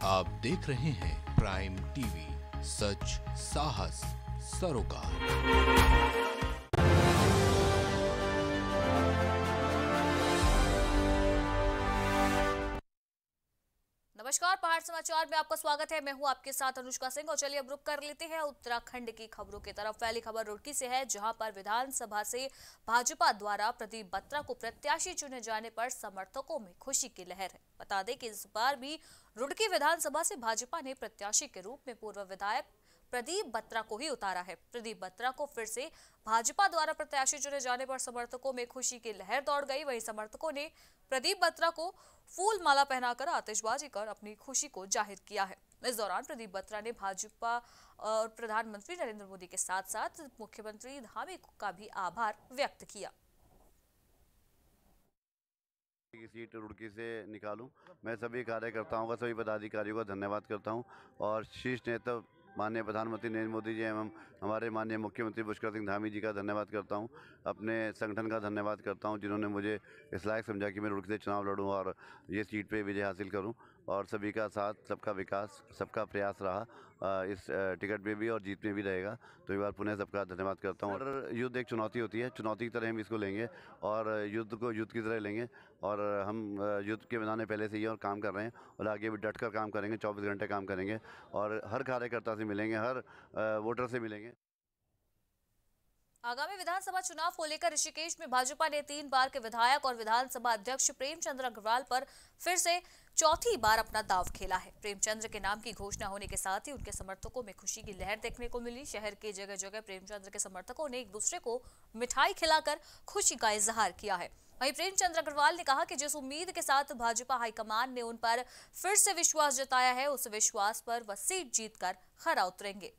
आप देख रहे हैं प्राइम टीवी, सच साहस सरोकार। नमस्कार, पहाड़ समाचार में आपका स्वागत है। मैं हूं आपके साथ अनुष्का सिंह और चलिए अब रुक कर लेते हैं उत्तराखंड की खबरों की तरफ। पहली खबर रुड़की से है, जहां पर विधानसभा से भाजपा द्वारा प्रदीप बत्रा को प्रत्याशी चुने जाने पर समर्थकों में खुशी की लहर है। बता दें कि इस बार भी रुड़की विधानसभा से भाजपा ने प्रत्याशी के रूप में पूर्व विधायक प्रदीप बत्रा को ही उतारा है। प्रदीप बत्रा को फिर से भाजपा द्वारा प्रत्याशी चुने जाने पर समर्थकों में खुशी की लहर दौड़ गई। वहीं समर्थकों ने प्रदीप बत्रा को फूल माला पहनाकर आतिशबाजी कर अपनी खुशी को जाहिर किया है। इस दौरान प्रदीप बत्रा ने भाजपा और प्रधानमंत्री नरेंद्र मोदी के साथ साथ मुख्यमंत्री धामी का भी आभार व्यक्त किया। की सीट रुड़की से निकालूं, मैं सभी कार्यकर्ताओं का, सभी पदाधिकारियों का धन्यवाद करता हूं और शीर्ष नेता माननीय प्रधानमंत्री नरेंद्र मोदी जी एवं हमारे माननीय मुख्यमंत्री पुष्कर सिंह धामी जी का धन्यवाद करता हूं। अपने संगठन का धन्यवाद करता हूं जिन्होंने मुझे इस लायक समझा कि मैं रुड़की से चुनाव लड़ूं और ये सीट पे विजय हासिल करूं। और सभी का साथ, सबका विकास, सबका प्रयास रहा इस टिकट में भी और जीत में भी रहेगा। तो एक बार पुनः सबका धन्यवाद करता हूँ। और युद्ध एक चुनौती होती है, चुनौती की तरह हम इसको लेंगे और युद्ध को युद्ध की तरह लेंगे और हम युद्ध के मैदान में पहले से ही और काम कर रहे हैं और आगे भी डटकर काम करेंगे, 24 घंटे काम करेंगे और हर कार्यकर्ता से मिलेंगे, हर वोटर से मिलेंगे। आगामी विधानसभा चुनाव को लेकर ऋषिकेश में भाजपा ने 3 बार के विधायक और विधानसभा अध्यक्ष प्रेमचंद्र अग्रवाल पर फिर से चौथी बार अपना दांव खेला है। प्रेमचंद्र के नाम की घोषणा होने के साथ ही उनके समर्थकों में खुशी की लहर देखने को मिली। शहर के जगह जगह प्रेमचंद्र के समर्थकों ने एक दूसरे को मिठाई खिलाकर खुशी का इजहार किया है। वहीं प्रेमचंद्र अग्रवाल ने कहा कि जिस उम्मीद के साथ भाजपा हाईकमान ने उन पर फिर से विश्वास जताया है, उस विश्वास पर वह सीट जीतकर खरा उतरेंगे।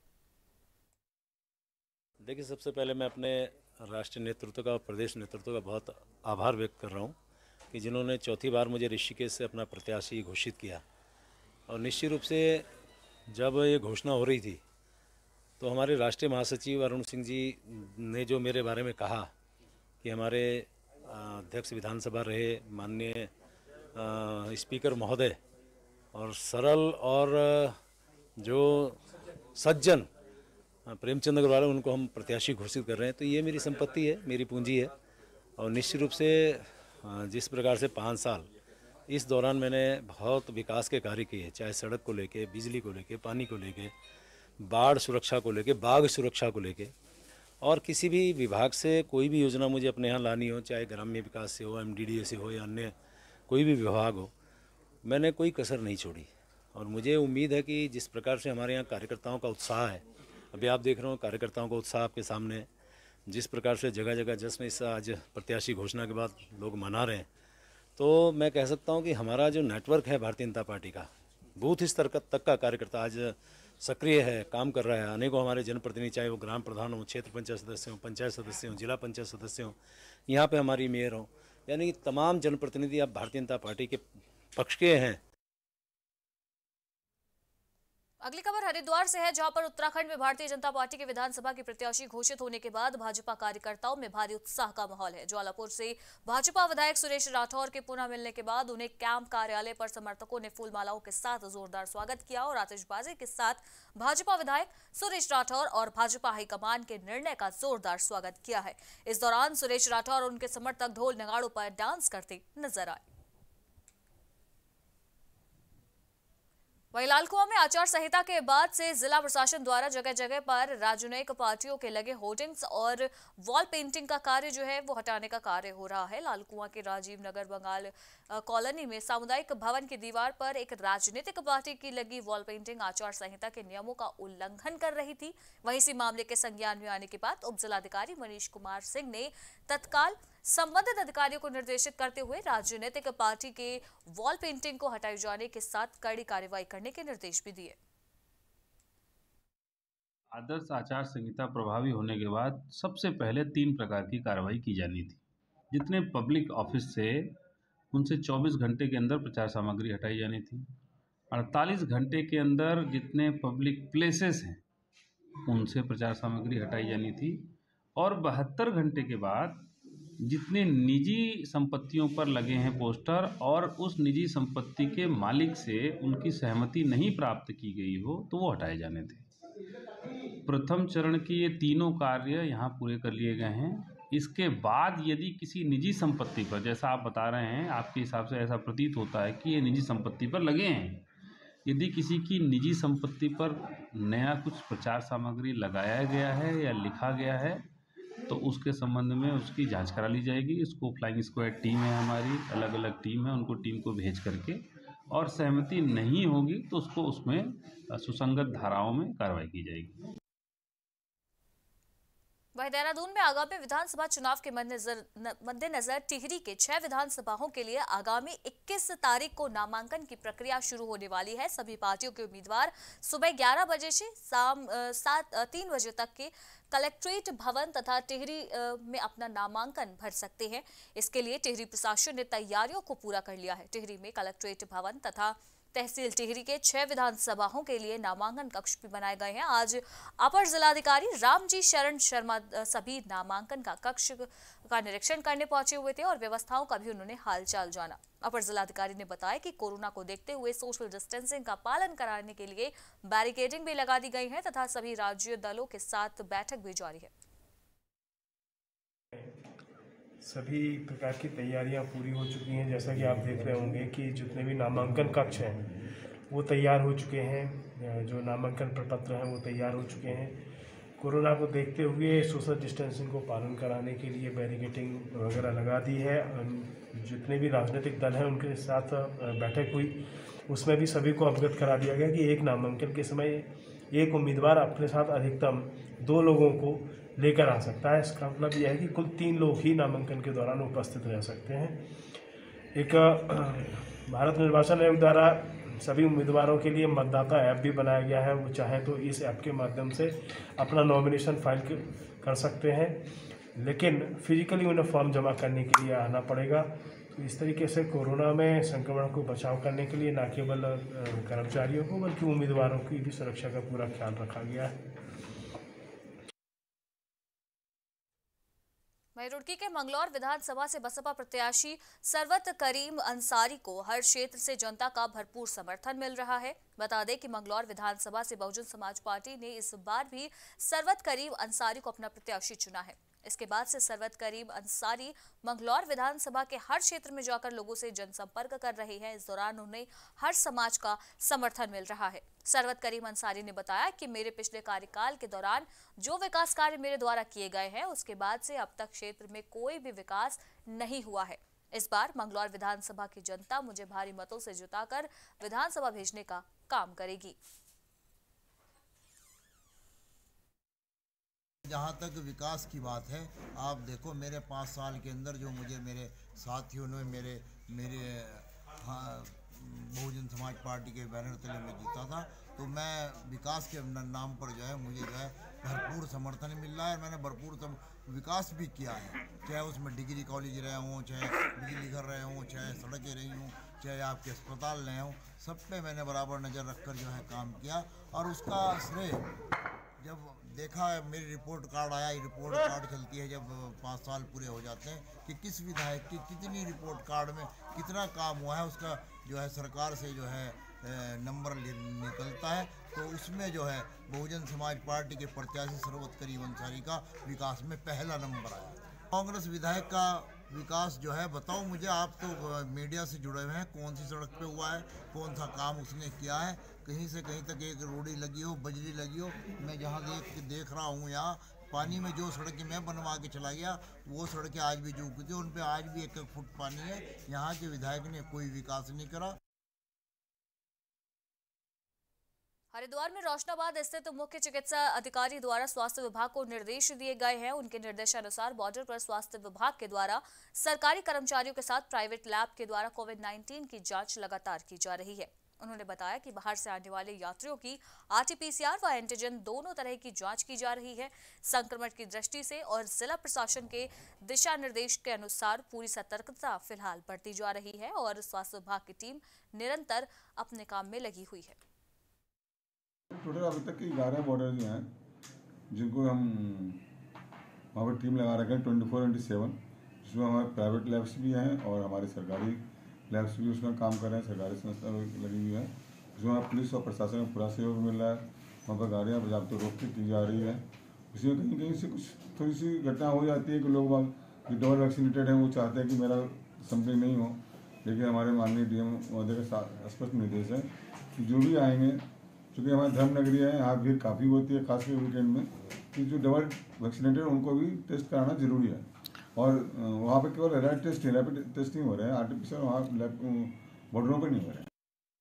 देखिए, सबसे पहले मैं अपने राष्ट्रीय नेतृत्व का और प्रदेश नेतृत्व का बहुत आभार व्यक्त कर रहा हूँ कि जिन्होंने चौथी बार मुझे ऋषिकेश से अपना प्रत्याशी घोषित किया। और निश्चित रूप से जब ये घोषणा हो रही थी तो हमारे राष्ट्रीय महासचिव अरुण सिंह जी ने जो मेरे बारे में कहा कि हमारे अध्यक्ष विधानसभा रहे माननीय स्पीकर महोदय और सरल और जो सज्जन प्रेमचंद अग्रवाल, उनको हम प्रत्याशी घोषित कर रहे हैं। तो ये मेरी संपत्ति है, मेरी पूंजी है और निश्चित रूप से जिस प्रकार से 5 साल इस दौरान मैंने बहुत विकास के कार्य किए, चाहे सड़क को लेके, बिजली को लेके, पानी को लेके, बाढ़ सुरक्षा को लेके, बाघ सुरक्षा को लेके, और किसी भी विभाग से कोई भी योजना मुझे अपने यहाँ लानी हो, चाहे ग्राम्य विकास से हो, MDDA से हो या अन्य कोई भी विभाग हो, मैंने कोई कसर नहीं छोड़ी। और मुझे उम्मीद है कि जिस प्रकार से हमारे यहाँ कार्यकर्ताओं का उत्साह है, अभी आप देख रहे हो कार्यकर्ताओं का उत्साह आपके सामने है, जिस प्रकार से जगह जगह जश्न इस आज प्रत्याशी घोषणा के बाद लोग मना रहे हैं, तो मैं कह सकता हूं कि हमारा जो नेटवर्क है भारतीय जनता पार्टी का, बूथ स्तर तक का कार्यकर्ता आज सक्रिय है, काम कर रहा है। अनेकों हमारे जनप्रतिनिधि, चाहे वो ग्राम प्रधान हो, क्षेत्र पंचायत सदस्य हो, पंचायत सदस्य हो, जिला पंचायत सदस्य हो, यहाँ पर हमारी मेयर हो, यानी तमाम जनप्रतिनिधि अब भारतीय जनता पार्टी के पक्ष के हैं। अगली खबर हरिद्वार से है, जहां पर उत्तराखंड में भारतीय जनता पार्टी के विधानसभा के प्रत्याशी घोषित होने के बाद भाजपा कार्यकर्ताओं में भारी उत्साह का माहौल है। ज्वालापुर से भाजपा विधायक सुरेश राठौर के पुनः मिलने के बाद उन्हें कैंप कार्यालय पर समर्थकों ने फूलमालाओं के साथ जोरदार स्वागत किया और आतिशबाजी के साथ भाजपा विधायक सुरेश राठौर और भाजपा हाईकमान के निर्णय का जोरदार स्वागत किया है। इस दौरान सुरेश राठौर और उनके समर्थक ढोल नगाड़ों पर डांस करते नजर आए। वहीं लाल कुआं में आचार संहिता के बाद से जिला प्रशासन द्वारा जगह जगह पर राजनयिक पार्टियों के लगे होर्डिंग्स और वॉल पेंटिंग का कार्य जो है वो हटाने का कार्य हो रहा है। लाल कुआं के राजीव नगर बंगाल कॉलोनी में सामुदायिक भवन की दीवार पर एक राजनीतिक पार्टी की लगी वॉल पेंटिंग आचार संहिता के नियमों का उल्लंघन कर रही थी। वहीं इसी मामले के संज्ञान में आने के बाद उप जिलाधिकारी मनीष कुमार सिंह ने तत्काल संबंधित अधिकारियों को निर्देशित करते हुए राजनीतिक पार्टी के वॉल पेंटिंग को हटाए जाने के साथ कड़ी कार्रवाई करने के निर्देश भी दिए। आदर्श आचार संहिता प्रभावी होने के बाद सबसे पहले 3 प्रकार की कार्रवाई की जानी थी। जितने पब्लिक ऑफिस से उनसे 24 घंटे के अंदर प्रचार सामग्री हटाई जानी थी। 48 घंटे के अंदर जितने पब्लिक प्लेसेस हैं उनसे प्रचार सामग्री हटाई जानी थी और 72 घंटे के बाद जितने निजी संपत्तियों पर लगे हैं पोस्टर और उस निजी संपत्ति के मालिक से उनकी सहमति नहीं प्राप्त की गई हो तो वो हटाए जाने थे। प्रथम चरण की ये तीनों कार्य यहाँ पूरे कर लिए गए हैं। इसके बाद यदि किसी निजी संपत्ति पर, जैसा आप बता रहे हैं, आपके हिसाब से ऐसा प्रतीत होता है कि ये निजी संपत्ति पर लगे हैं, यदि किसी की निजी संपत्ति पर नया कुछ प्रचार सामग्री लगाया गया है या लिखा गया है तो उसके संबंध में उसकी जांच करा ली जाएगी। इसको फ्लाइंग स्क्वाड टीम है हमारी, अलग अलग टीम है, उनको टीम को भेज करके, और सहमति नहीं होगी तो उसको उसमें सुसंगत धाराओं में कार्रवाई की जाएगी। वहीं देहरादून में आगामी विधानसभा चुनाव के मद्देनजर टिहरी के 6 विधानसभाओं के लिए आगामी 21 तारीख को नामांकन की प्रक्रिया शुरू होने वाली है। सभी पार्टियों के उम्मीदवार सुबह 11 बजे से शाम 3 बजे तक के कलेक्ट्रेट भवन तथा टिहरी में अपना नामांकन भर सकते हैं। इसके लिए टिहरी प्रशासन ने तैयारियों को पूरा कर लिया है। टिहरी में कलेक्ट्रेट भवन तथा तहसील टिहरी के 6 विधानसभाओं के लिए नामांकन कक्ष भी बनाए गए हैं। आज अपर जिलाधिकारी रामजी शरण शर्मा सभी नामांकन का कक्ष का निरीक्षण करने पहुंचे हुए थे और व्यवस्थाओं का भी उन्होंने हालचाल जाना। अपर जिलाधिकारी ने बताया कि कोरोना को देखते हुए सोशल डिस्टेंसिंग का पालन कराने के लिए बैरिकेडिंग भी लगा दी गई है तथा सभी राज्य दलों के साथ बैठक भी जारी है। सभी प्रकार की तैयारियां पूरी हो चुकी हैं। जैसा कि आप देख रहे होंगे कि जितने भी नामांकन कक्ष हैं वो तैयार हो चुके हैं, जो नामांकन प्रपत्र हैं वो तैयार हो चुके हैं। कोरोना को देखते हुए सोशल डिस्टेंसिंग को पालन कराने के लिए बैरिकेडिंग वगैरह लगा दी है। जितने भी राजनीतिक दल हैं उनके साथ बैठक हुई, उसमें भी सभी को अवगत करा दिया गया कि एक नामांकन के समय एक उम्मीदवार अपने साथ अधिकतम 2 लोगों को लेकर आ सकता है। इसका मतलब यह है कि कुल 3 लोग ही नामांकन के दौरान उपस्थित रह सकते हैं। एक भारत निर्वाचन आयोग द्वारा सभी उम्मीदवारों के लिए मतदाता ऐप भी बनाया गया है। वो चाहे तो इस ऐप के माध्यम से अपना नॉमिनेशन फाइल कर सकते हैं, लेकिन फिजिकली उन्हें फॉर्म जमा करने के लिए आना पड़ेगा। तो इस तरीके से कोरोना में संक्रमण को बचाव करने के लिए न केवल कर्मचारियों को बल्कि उम्मीदवारों की भी सुरक्षा का पूरा ख्याल रखा गया है। वहीं रुड़की के मंगलौर विधानसभा से बसपा प्रत्याशी सरवत करीम अंसारी को हर क्षेत्र से जनता का भरपूर समर्थन मिल रहा है। बता दें कि मंगलौर विधानसभा से बहुजन समाज पार्टी ने इस बार भी सरवत करीम अंसारी को अपना प्रत्याशी चुना है। इसके बाद से सरवत करीम अंसारी मंगलौर विधानसभा के हर क्षेत्र में जाकर लोगों से जनसंपर्क कर रहे हैं। इस दौरान उन्हें हर समाज का समर्थन मिल रहा है। सरवत करीम अंसारी ने बताया कि मेरे पिछले कार्यकाल के दौरान जो विकास कार्य मेरे द्वारा किए गए हैं उसके बाद से अब तक क्षेत्र में कोई भी विकास नहीं हुआ है। इस बार मंगलौर विधानसभा की जनता मुझे भारी मतों से जिताकर विधानसभा भेजने का काम करेगी। जहाँ तक विकास की बात है, आप देखो मेरे 5 साल के अंदर जो मुझे मेरे साथियों ने मेरे बहुजन समाज पार्टी के बैनर तले में जीता था, तो मैं विकास के नाम पर जो है मुझे जो है भरपूर समर्थन मिल रहा है। मैंने भरपूर विकास भी किया है, चाहे उसमें डिग्री कॉलेज रहे हों, चाहे बिजली घर रहे हों, चाहे सड़कें रही हों, चाहे आपके अस्पताल रहे हों, सब पे मैंने बराबर नज़र रखकर जो है काम किया। और उसका श्रेय जब देखा मेरी रिपोर्ट कार्ड आया, रिपोर्ट कार्ड चलती है जब 5 साल पूरे हो जाते हैं कि किस विधायक की कितनी रिपोर्ट कार्ड में कितना काम हुआ है, उसका जो है सरकार से जो है नंबर निकलता है। तो उसमें जो है बहुजन समाज पार्टी के प्रत्याशी सरवत करीम अंसारी का विकास में पहला नंबर आया। कांग्रेस विधायक का विकास जो है बताओ मुझे, आप तो मीडिया से जुड़े हुए हैं, कौन सी सड़क पे हुआ है, कौन सा काम उसने किया है, कहीं से कहीं तक एक रोड़ी लगी हो, बजरी लगी हो। मैं जहाँ देख रहा हूँ यहाँ पानी में जो सड़कें मैं बनवा के चला गया वो सड़कें आज भी चूकी थी, उन पे आज भी 1-1 फुट पानी है। यहाँ के विधायक ने कोई विकास नहीं करा। हरिद्वार में रोशनाबाद स्थित मुख्य चिकित्सा अधिकारी द्वारा स्वास्थ्य विभाग को निर्देश दिए गए हैं। उनके निर्देशानुसार बॉर्डर पर स्वास्थ्य विभाग के द्वारा सरकारी कर्मचारियों के साथ प्राइवेट लैब के द्वारा कोविड-19 की जांच लगातार की जा रही है। उन्होंने बताया कि बाहर से आने वाले यात्रियों की RT-PCR व एंटीजन दोनों तरह की जांच की जा रही है। संक्रमण की दृष्टि से और जिला प्रशासन के दिशा निर्देश के अनुसार पूरी सतर्कता फिलहाल बरती जा रही है और स्वास्थ्य विभाग की टीम निरंतर अपने काम में लगी हुई है। टोटल अभी तक 11 बॉर्डर हैं जिनको हम वहाँ पर टीम लगा रखे हैं 24/7, जिसमें हमारे प्राइवेट लैब्स भी हैं और हमारे सरकारी लैब्स भी उसमें काम कर रहे हैं, सरकारी संस्था लगी हुई है। जिसमें हमारा पुलिस और प्रशासन में पूरा सहयोग मिल रहा है। वहाँ पर गाड़ियाँ पर्याप्त रोक के की जा रही है। इसमें कहीं कहीं से कुछ थोड़ी सी घटना हो जाती है कि लोग जो डबल वैक्सीनेटेड हैं वो चाहते हैं कि मेरा समथिंग नहीं हो, लेकिन हमारे माननीय डीएम महोदय का स्पष्ट निर्देश है कि जो भी आएंगे, क्योंकि हमारे धर्म नगरी है, यहाँ भीड़ काफ़ी होती है खासकर वीकेंड में, कि जो डबल वैक्सीनेटेड उनको भी टेस्ट कराना जरूरी है। और वहाँ पर केवल रैपिड टेस्ट नहीं हो रहे हैं, आर्टिफिशियल वहाँ बॉर्डरों पर नहीं हो रहे हैं।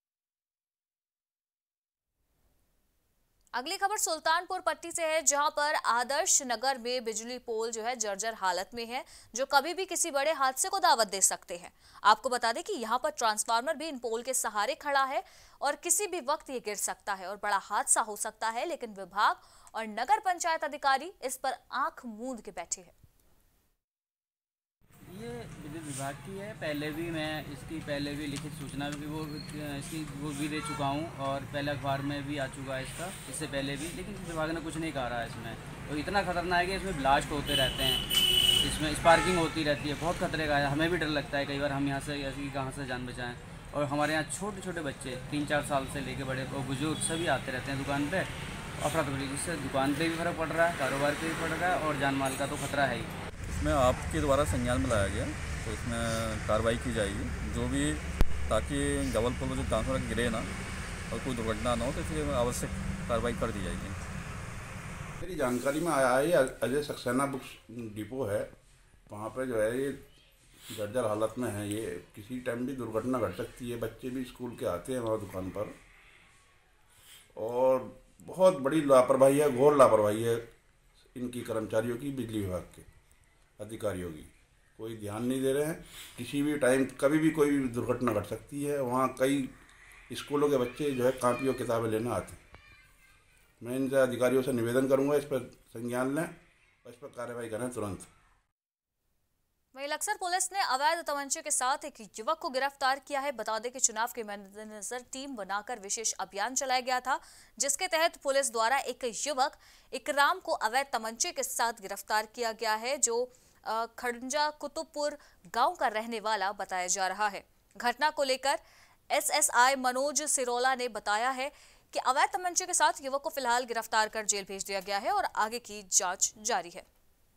अगली खबर सुल्तानपुर पट्टी से है, जहां पर आदर्श नगर में बिजली पोल जो है जर्जर हालत में है, जो कभी भी किसी बड़े हादसे को दावत दे सकते हैं। आपको बता दें कि यहां पर ट्रांसफार्मर भी इन पोल के सहारे खड़ा है और किसी भी वक्त ये गिर सकता है और बड़ा हादसा हो सकता है, लेकिन विभाग और नगर पंचायत अधिकारी इस पर आंख मूंद के बैठे हैं। ये विद्युत विभाग की है। पहले भी मैं इसकी लिखित सूचना वो भी दे चुका हूँ और पहले अखबार में भी आ चुका है इससे पहले भी, लेकिन विभाग ने कुछ नहीं कहा रहा है इसमें। और इतना खतरनाक है कि इसमें ब्लास्ट होते रहते हैं, इसमें स्पार्किंग होती रहती है, बहुत खतरे का है। हमें भी डर लगता है कई बार हम यहाँ से ऐसी कहाँ से जान बचाएं। और हमारे यहाँ छोटे छोटे बच्चे 3-4 साल से लेके बड़े और बुजुर्ग सभी आते रहते हैं दुकान पर। अफरा तफरी, जिससे दुकान पर भी फ़र्क पड़ रहा है, कारोबार पर भी पड़ रहा है और जान माल का तो खतरा है ही। इसमें आपके द्वारा संज्ञान में लाया गया, तो इसमें कार्रवाई की जाएगी जो भी, ताकि डबल पोल जो ट्रांसफार्मर गिरे ना और कोई दुर्घटना ना हो, तो इसलिए आवश्यक कार्रवाई कर दी जाएगी। मेरी जानकारी में आया है अजय सक्सेना बुक्स डिपो है, वहाँ पे जो है ये जर्जर हालत में है। ये किसी टाइम भी दुर्घटना घट सकती है। बच्चे भी स्कूल के आते हैं वहाँ दुकान पर, और बहुत बड़ी लापरवाही है, घोर लापरवाही है इनकी कर्मचारियों की, बिजली विभाग के अधिकारियों की। कोई ध्यान नहीं दे रहे हैं। किसी भी टाइम कभी भी कोई दुर्घटना घट सकती है। वहाँ कई स्कूलों के बच्चे जो है कापी और किताबें लेना आते हैं। मैं इन अधिकारियों से निवेदन करूँगा इस पर संज्ञान लें और इस पर कार्रवाई करें तुरंत। वहीं लक्सर पुलिस ने अवैध तमंचे के साथ एक युवक को गिरफ्तार किया है। बता दें कि चुनाव के मद्देनजर टीम बनाकर विशेष अभियान चलाया गया था, जिसके तहत पुलिस द्वारा एक युवक इकराम को अवैध तमंचे के साथ गिरफ्तार किया गया है, जो खड़ंजा कुतुबपुर गांव का रहने वाला बताया जा रहा है। घटना को लेकर एसएसआई मनोज सिरोला ने बताया है कि अवैध तमंचे के साथ युवक को फिलहाल गिरफ्तार कर जेल भेज दिया गया है और आगे की जांच जारी है।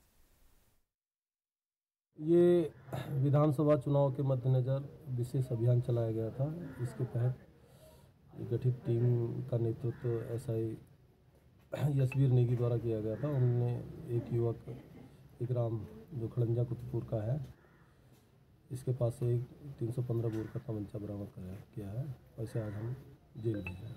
ये विधानसभा चुनाव के मद्देनजर विशेष अभियान चलाया गया था। इसके तहत गठित टीम का नेतृत्व एसआई यशवीर नेगी द्वारा किया गया था। उन्होंने एक युवक इकराम जो खड़ंजा कुतुबपुर का है, इसके पास से एक 315 बोर का तमंचा बरामद किया है। वैसे आज हम जेल भेज रहे हैं।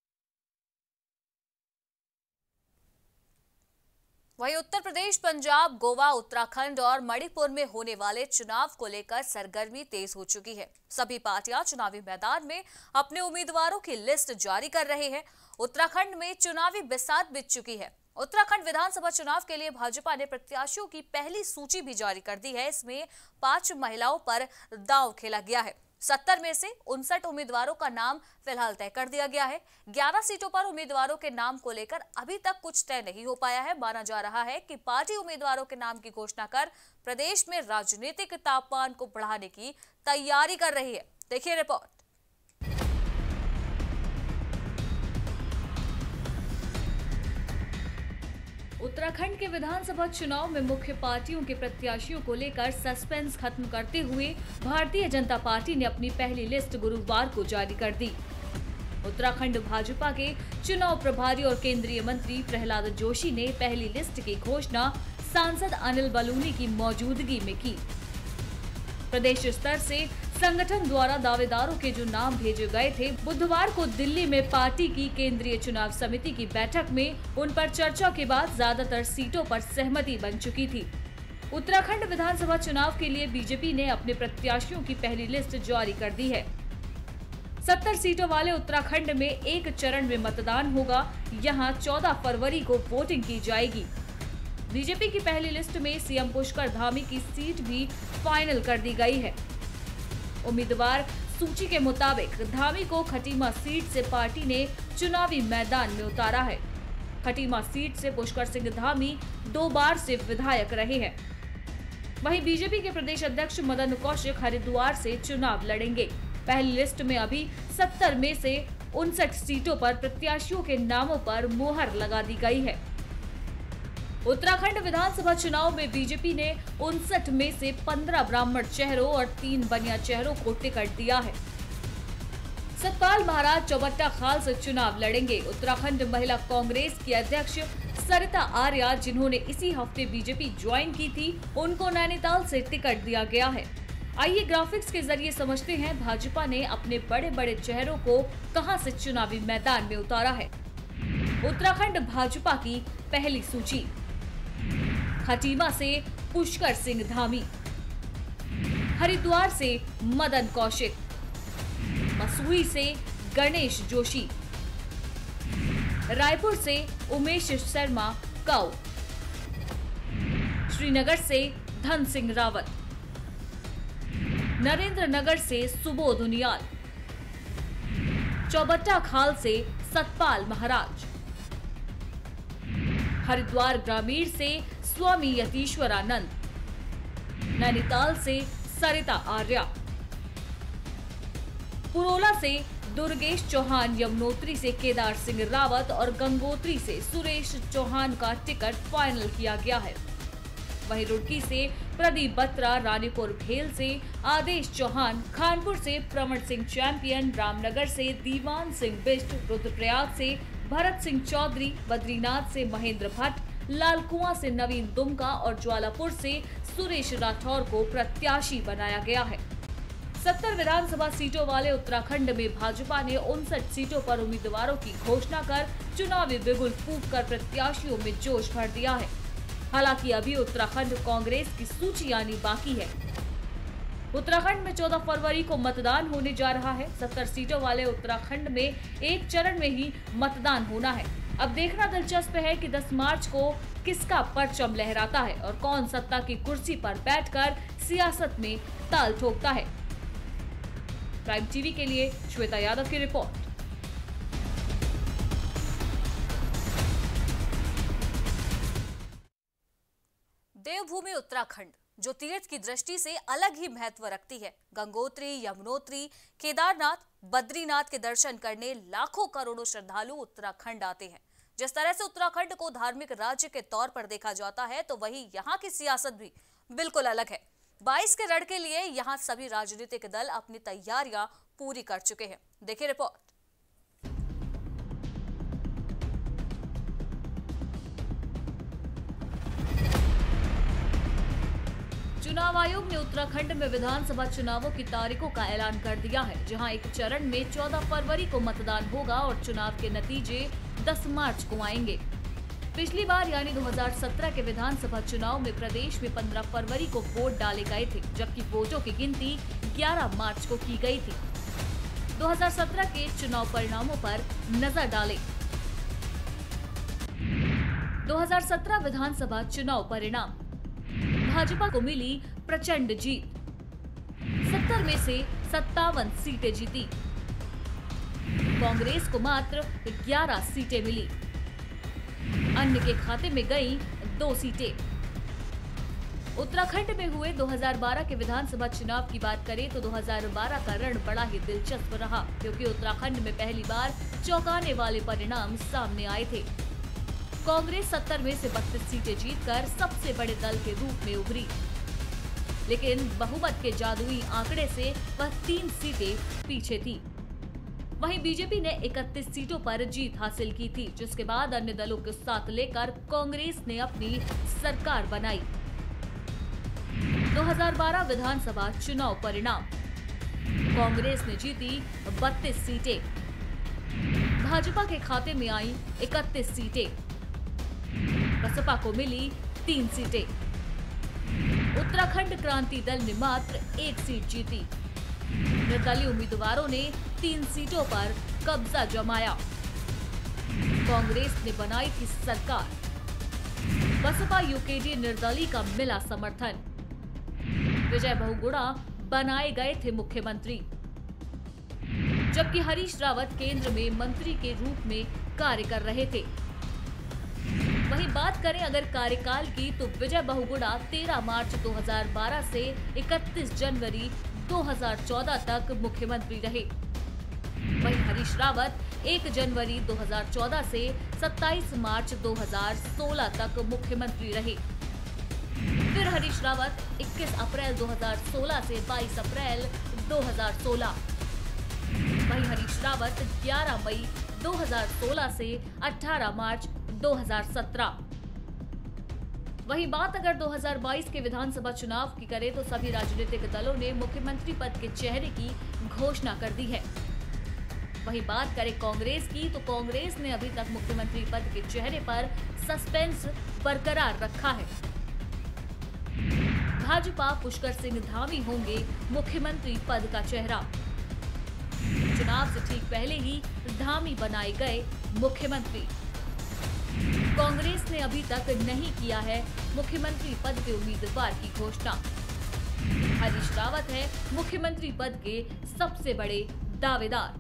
वहीं उत्तर प्रदेश, पंजाब, गोवा, उत्तराखंड और मणिपुर में होने वाले चुनाव को लेकर सरगर्मी तेज हो चुकी है। सभी पार्टियां चुनावी मैदान में अपने उम्मीदवारों की लिस्ट जारी कर रहे हैं। उत्तराखंड में चुनावी बिसात बिछ चुकी है। उत्तराखंड विधानसभा चुनाव के लिए भाजपा ने प्रत्याशियों की पहली सूची भी जारी कर दी है। इसमें 5 महिलाओं पर दांव खेला गया है। 70 में से 59 उम्मीदवारों का नाम फिलहाल तय कर दिया गया है। 11 सीटों पर उम्मीदवारों के नाम को लेकर अभी तक कुछ तय नहीं हो पाया है। माना जा रहा है कि पार्टी उम्मीदवारों के नाम की घोषणा कर प्रदेश में राजनीतिक तापमान को बढ़ाने की तैयारी कर रही है। देखिए रिपोर्ट। उत्तराखंड के विधानसभा चुनाव में मुख्य पार्टियों के प्रत्याशियों को लेकर सस्पेंस खत्म करते हुए भारतीय जनता पार्टी ने अपनी पहली लिस्ट गुरुवार को जारी कर दी। उत्तराखंड भाजपा के चुनाव प्रभारी और केंद्रीय मंत्री प्रहलाद जोशी ने पहली लिस्ट की घोषणा सांसद अनिल बलूनी की मौजूदगी में की। प्रदेश स्तर से संगठन द्वारा दावेदारों के जो नाम भेजे गए थे, बुधवार को दिल्ली में पार्टी की केंद्रीय चुनाव समिति की बैठक में उन पर चर्चा के बाद ज्यादातर सीटों पर सहमति बन चुकी थी। उत्तराखंड विधानसभा चुनाव के लिए बीजेपी ने अपने प्रत्याशियों की पहली लिस्ट जारी कर दी है। 70 सीटों वाले उत्तराखंड में एक चरण में मतदान होगा। यहाँ 14 फरवरी को वोटिंग की जाएगी। बीजेपी की पहली लिस्ट में सीएम पुष्कर धामी की सीट भी फाइनल कर दी गई है। उम्मीदवार सूची के मुताबिक धामी को खटीमा सीट से पार्टी ने चुनावी मैदान में उतारा है। खटीमा सीट से पुष्कर सिंह धामी 2 बार से विधायक रहे हैं। वहीं बीजेपी के प्रदेश अध्यक्ष मदन कौशिक हरिद्वार से चुनाव लड़ेंगे। पहली लिस्ट में अभी 70 में से 59 सीटों पर प्रत्याशियों के नामों पर मुहर लगा दी गई है। उत्तराखंड विधानसभा चुनाव में बीजेपी ने 59 में से 15 ब्राह्मण चेहरों और 3 बनिया चेहरों को टिकट दिया है। सतपाल महाराज चौबट्टा खाल से चुनाव लड़ेंगे। उत्तराखंड महिला कांग्रेस की अध्यक्ष सरिता आर्या, जिन्होंने इसी हफ्ते बीजेपी ज्वाइन की थी, उनको नैनीताल से टिकट दिया गया है। आइए ग्राफिक्स के जरिए समझते हैं भाजपा ने अपने बड़े बड़े चेहरों को कहां से चुनावी मैदान में उतारा है। उत्तराखंड भाजपा की पहली सूची। खटीमा से पुष्कर सिंह धामी, हरिद्वार से मदन कौशिक, मसूरी से गणेश जोशी, रायपुर से उमेश शर्मा काऊ, श्रीनगर से धन सिंह रावत, नरेंद्र नगर से सुबोध उनियाल, चौबट्टा खाल से सतपाल महाराज, हरिद्वार ग्रामीण से स्वामी यतीश्वरानंद, नैनीताल से सरिता आर्या, पुरोला से दुर्गेश चौहान, यमुनोत्री से केदार सिंह रावत और गंगोत्री से सुरेश चौहान का टिकट फाइनल किया गया है। वहीं रुड़की से प्रदीप बत्रा, रानीपुर भेल से आदेश चौहान, खानपुर से प्रमण सिंह चैंपियन, रामनगर से दीवान सिंह बिष्ट, रुद्रप्रयाग से भरत सिंह चौधरी, बद्रीनाथ से महेंद्र भट्ट, लालकुआं से नवीन दुमका और ज्वालापुर से सुरेश राठौर को प्रत्याशी बनाया गया है। 70 विधानसभा सीटों वाले उत्तराखंड में भाजपा ने 59 सीटों पर उम्मीदवारों की घोषणा कर चुनावी बिगुल फूंककर प्रत्याशियों में जोश भर दिया है। हालांकि अभी उत्तराखंड कांग्रेस की सूची आनी बाकी है। उत्तराखंड में 14 फरवरी को मतदान होने जा रहा है। 70 सीटों वाले उत्तराखंड में एक चरण में ही मतदान होना है। अब देखना दिलचस्प है कि 10 मार्च को किसका परचम लहराता है और कौन सत्ता की कुर्सी पर बैठकर सियासत में ताल ठोकता है। प्राइम टीवी के लिए श्वेता यादव की रिपोर्ट। देवभूमि उत्तराखंड जो तीर्थ की दृष्टि से अलग ही महत्व रखती है। गंगोत्री, यमुनोत्री, केदारनाथ, बद्रीनाथ के दर्शन करने लाखों करोड़ों श्रद्धालु उत्तराखंड आते हैं। जिस तरह से उत्तराखंड को धार्मिक राज्य के तौर पर देखा जाता है, तो वही यहाँ की सियासत भी बिल्कुल अलग है। 22 के रण के लिए यहाँ सभी राजनीतिक दल अपनी तैयारियां पूरी कर चुके हैं। देखिए रिपोर्ट। चुनाव आयोग ने उत्तराखंड में विधानसभा चुनावों की तारीखों का ऐलान कर दिया है, जहां एक चरण में 14 फरवरी को मतदान होगा और चुनाव के नतीजे 10 मार्च को आएंगे। पिछली बार यानी 2017 के विधानसभा चुनाव में प्रदेश में 15 फरवरी को वोट डाले गए थे, जबकि वोटों की गिनती 11 मार्च को की गई थी। 2017 के चुनाव परिणामों पर नजर डालें। 2017 विधानसभा चुनाव परिणाम। भाजपा को मिली प्रचंड जीत। 70 में से 57 सीटें जीती। कांग्रेस को मात्र 11 सीटें मिली। अन्य के खाते में गई 2 सीटें। उत्तराखंड में हुए 2012 के विधानसभा चुनाव की बात करें तो 2012 का रण बड़ा ही दिलचस्प रहा, क्योंकि उत्तराखंड में पहली बार चौंकाने वाले परिणाम सामने आए थे। कांग्रेस 70 में से 32 सीटें जीतकर सबसे बड़े दल के रूप में उभरी, लेकिन बहुमत के जादुई आंकड़े से वह 3 सीटें पीछे थी। वहीं बीजेपी ने 31 सीटों पर जीत हासिल की थी, जिसके बाद अन्य दलों के साथ लेकर कांग्रेस ने अपनी सरकार बनाई। 2012 विधानसभा चुनाव परिणाम। कांग्रेस ने जीती 32 सीटें। भाजपा के खाते में आई 31 सीटें। बसपा को मिली 3 सीटें। उत्तराखंड क्रांति दल ने मात्र 1 सीट जीती। निर्दलीय उम्मीदवारों ने 3 सीटों पर कब्जा जमाया। कांग्रेस ने बनाई थी सरकार। बसपा यूकेडी निर्दलीय का मिला समर्थन। विजय बहुगुणा बनाए गए थे मुख्यमंत्री, जबकि हरीश रावत केंद्र में मंत्री के रूप में कार्य कर रहे थे। वहीं बात करें अगर कार्यकाल की तो विजय बहुगुणा 13 मार्च 2012 से 31 जनवरी 2014 तक मुख्यमंत्री रहे। वहीं हरीश रावत 1 जनवरी 2014 से 27 मार्च 2016 तक मुख्यमंत्री रहे। फिर हरीश रावत 21 अप्रैल 2016 से 22 अप्रैल 2016। वहीं हरीश रावत 11 मई 2016 से 18 मार्च 2017। वहीं बात अगर 2022 के विधानसभा चुनाव की करें तो सभी राजनीतिक दलों ने मुख्यमंत्री पद के चेहरे की घोषणा कर दी है। वहीं बात करें कांग्रेस की तो कांग्रेस ने अभी तक मुख्यमंत्री पद के चेहरे पर सस्पेंस बरकरार रखा है। भाजपा पुष्कर सिंह धामी होंगे मुख्यमंत्री पद का चेहरा। चुनाव से ठीक पहले ही धामी बनाए गए मुख्यमंत्री। कांग्रेस ने अभी तक नहीं किया है मुख्यमंत्री पद के उम्मीदवार की घोषणा। हरीश रावत है मुख्यमंत्री पद के सबसे बड़े दावेदार।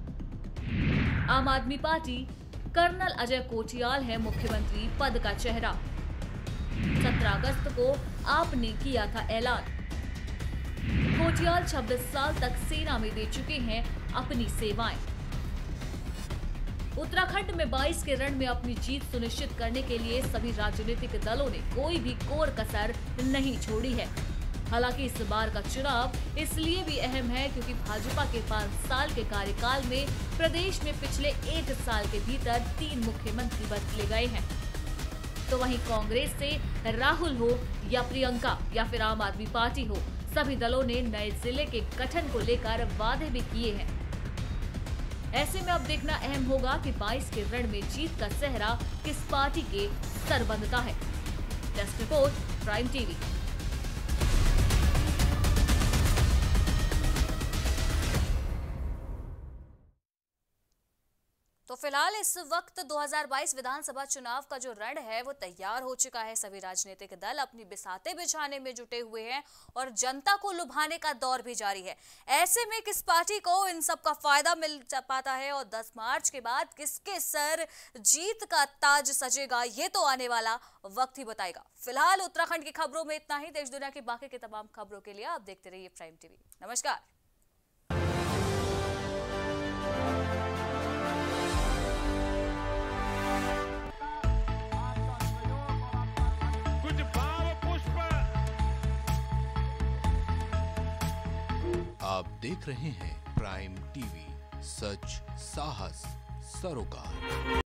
आम आदमी पार्टी कर्नल अजय कोठियाल है मुख्यमंत्री पद का चेहरा। 17 अगस्त को आपने किया था ऐलान। कोठियाल 26 साल तक सेना में दे चुके हैं अपनी सेवाएं। उत्तराखंड में 22 के रण में अपनी जीत सुनिश्चित करने के लिए सभी राजनीतिक दलों ने कोई भी कोर कसर नहीं छोड़ी है। हालांकि इस बार का चुनाव इसलिए भी अहम है क्योंकि भाजपा के 5 साल के कार्यकाल में प्रदेश में पिछले 1 साल के भीतर 3 मुख्यमंत्री बदले गए हैं। तो वहीं कांग्रेस से राहुल हो या प्रियंका या फिर आम आदमी पार्टी हो, सभी दलों ने नए जिले के गठन को लेकर वादे भी किए हैं। ऐसे में अब देखना अहम होगा कि 22 के रण में जीत का सेहरा किस पार्टी के सर बंधता है। Desk report, prime TV. तो फिलहाल इस वक्त 2022 विधानसभा चुनाव का जो रण है वो तैयार हो चुका है। सभी राजनीतिक दल अपनी बिसाते बिछाने में जुटे हुए हैं और जनता को लुभाने का दौर भी जारी है। ऐसे में किस पार्टी को इन सब का फायदा मिल पाता है और 10 मार्च के बाद किसके सर जीत का ताज सजेगा, ये तो आने वाला वक्त ही बताएगा। फिलहाल उत्तराखंड की खबरों में इतना ही। देश दुनिया की बाकी की तमाम खबरों के लिए आप देखते रहिए प्राइम टीवी। नमस्कार। आप देख रहे हैं प्राइम टीवी, सच साहस सरोकार।